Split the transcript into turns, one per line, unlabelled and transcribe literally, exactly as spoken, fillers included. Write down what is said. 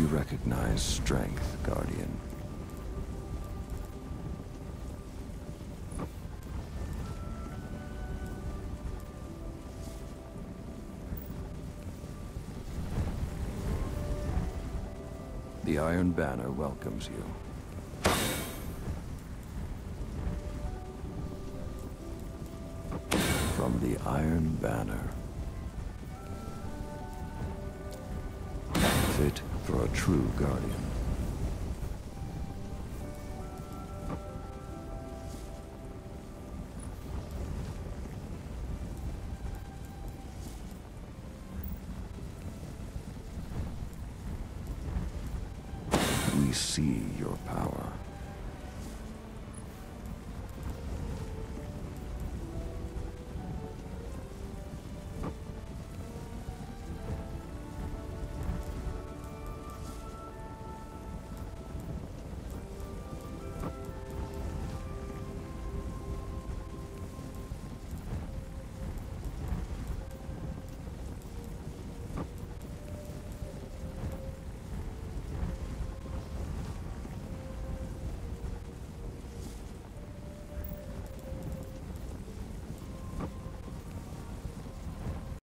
recognize strength, Guardian. The Iron Banner welcomes you. From the Iron Banner. Fit for a true Guardian. We see your power.